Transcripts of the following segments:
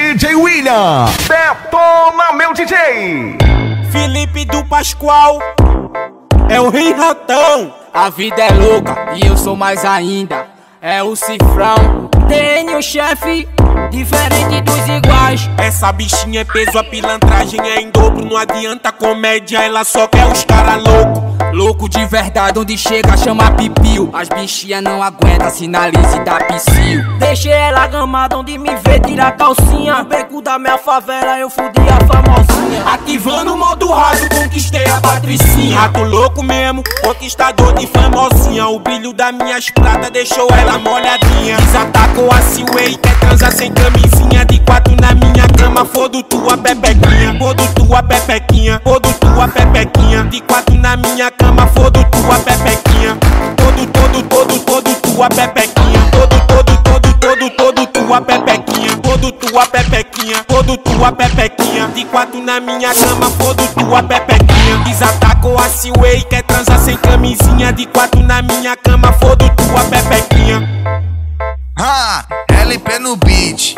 DJ William. Detona, meu DJ. Felipe do Pascoal é o rei ratão. A vida é louca e eu sou mais ainda. É o cifrão. Tem o chefe, diferente dos iguais. Essa bichinha é peso, a pilantragem é em dobro. Não adianta comédia, ela só quer os cara louco. Louco de verdade, onde chega chama pipio. As bichinhas não aguentam, sinalize da psiu. Deixei ela gamada, onde me vê tirar a calcinha. No beco da minha favela eu fudi a famosinha. Ativando o modo raso, conquistei a patricinha. Rato louco mesmo, conquistador de famosinha. O brilho das minhas pratas deixou ela molhadinha. Desatacou a Seaway, quer transar sem camisinha. De quatro na minha cama, fodo tua pepequinha. Fodo tua pepequinha, fodo tua pepequinha. De quatro na minha cama, fodo tua pepequinha. Todo tua pepequinha. Todo tua pepequinha. Fodo tua pepequinha, fodo tua pepequinha. De quatro na minha cama, fodo tua pepequinha. Desatacou a Seaway, quer transar sem camisinha. De quatro na minha cama, fodo tua pepequinha. LP no beat,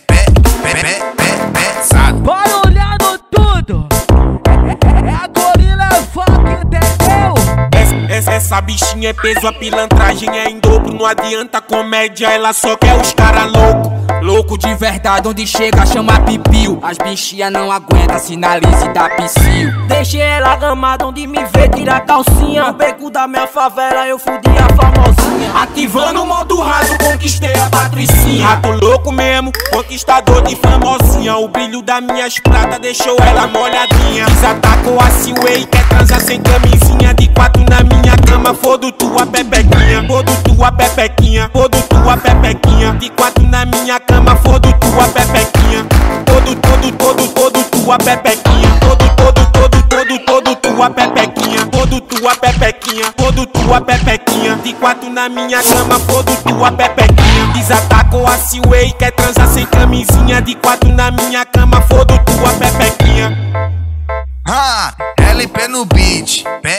pesado. Barulhando tudo. É a Gorila Funk, entendeu? Essa bichinha é peso, a pilantragem é em dobro. Não adianta comédia, ela só quer os cara louco. Louco de verdade, onde chega chama pipio. As bichinhas não aguentam, sinalize da psiu. Deixei ela gamada, onde me vê tirar a calcinha. No beco da minha favela eu fudi a famosinha. Ativando o modo raso, conquistei a patricinha. Rato louco mesmo, conquistador de famosinha. O brilho das minhas pratas deixou ela molhadinha. Desatacou a Seaway, quer transar sem camisinha. De quatro na minha cama, fodo tua pepequinha. Fodo tua pepequinha, fodo tua pepequinha. De quatro na minha cama, fodo tua pepequinha. Todo tua pepequinha. Todo tua pepequinha. Fodo tua pepequinha, fodo tua pepequinha. De quatro na minha cama, fodo tua pepequinha. Desatacou a Seaway, quer transar sem camisinha. De quatro na minha cama, fodo tua pepequinha. LP no beat,